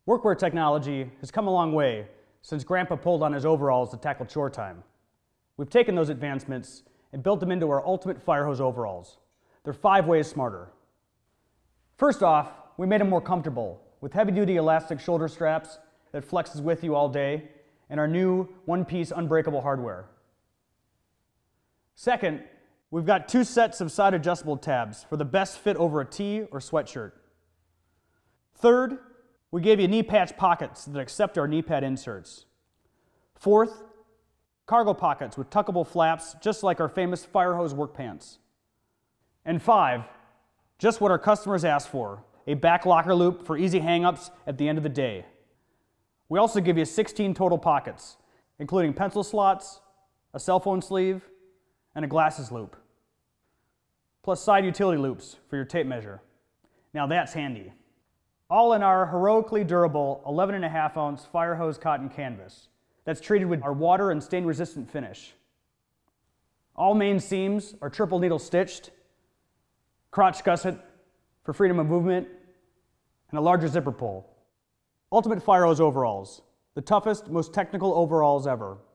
Workwear technology has come a long way since Grandpa pulled on his overalls to tackle chore time. We've taken those advancements and built them into our ultimate fire hose overalls. They're 5 ways smarter. First off, we made them more comfortable with heavy-duty elastic shoulder straps that flexes with you all day and our new one-piece unbreakable hardware. Second, we've got 2 sets of side adjustable tabs for the best fit over a tee or sweatshirt. Third, we gave you knee patch pockets that accept our knee pad inserts. Fourth, cargo pockets with tuckable flaps just like our famous fire hose work pants. And 5, just what our customers asked for, a back locker loop for easy hang-ups at the end of the day. We also give you 16 total pockets, including pencil slots, a cell phone sleeve, and a glasses loop, plus side utility loops for your tape measure. Now that's handy. All in our heroically durable 11.5-ounce fire hose cotton canvas that's treated with our water and stain resistant finish. All main seams are triple needle stitched, crotch gusset for freedom of movement, and a larger zipper pull. Ultimate fire hose overalls, the toughest, most technical overalls ever.